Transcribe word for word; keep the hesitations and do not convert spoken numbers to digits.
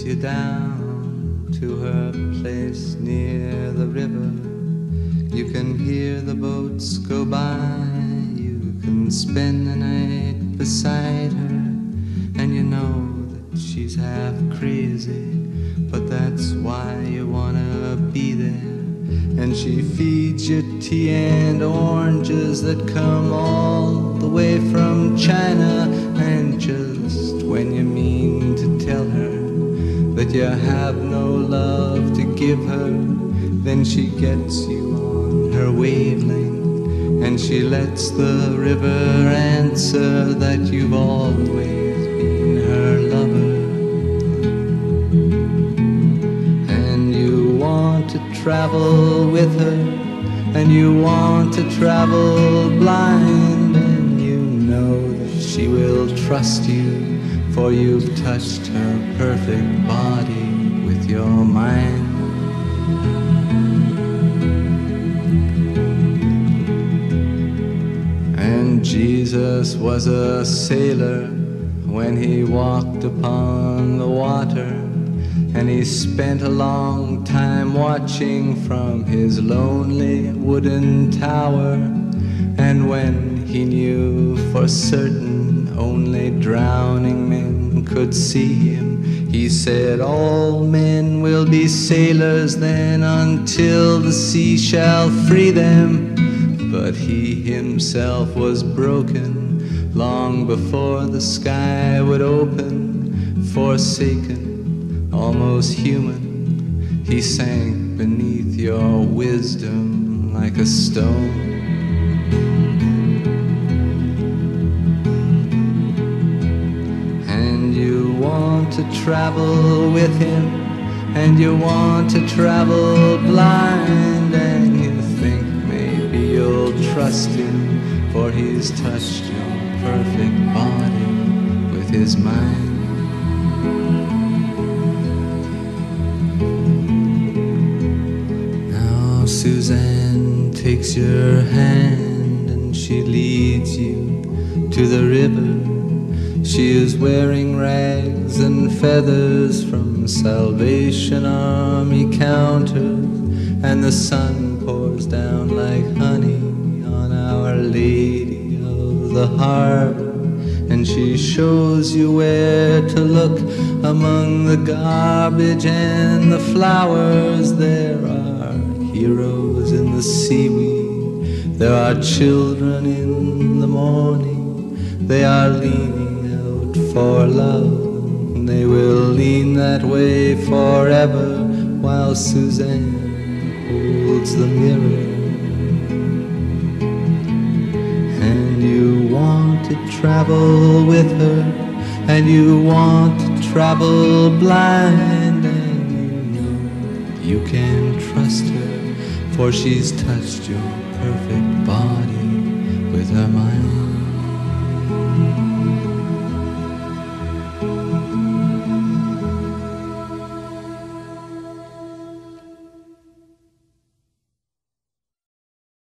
you down to her place near the river. You can hear the boats go by, you can spend the night beside her, and you know that she's half crazy, but that's why you wanna be there. And she feeds you tea and oranges that come all the way from China, and just when you mean to tell her that you have no love to give her, then she gets you on her wavelength, and she lets the river answer that you've always been her lover. And you want to travel with her, and you want to travel blind, and you know that she will trust you, for you've touched her perfect body with your mind. And Jesus was a sailor when he walked upon the water, and he spent a long time watching from his lonely wooden tower. And when he knew for certain only drowning men could see him, he said, all men will be sailors then until the sea shall free them. But he himself was broken long before the sky would open. Forsaken, almost human, he sank beneath your wisdom like a stone. And you want to travel with him, and you want to travel blind, and you think maybe you'll trust him, for he's touched your perfect body with his mind. Now Suzanne takes your hand and she leads you to the river. She is wearing rags and feathers from Salvation Army counters, and the sun pours down like honey on Our Lady of the Harbor. And she shows you where to look among the garbage and the flowers. There are heroes in the seaweed, there are children in the morning. They are leaning out for love, and they will lean that way forever, while Suzanne holds the mirror. And you want to travel with her, and you want to travel blind, and you know you can trust her, for she's touched your perfect body with her mind.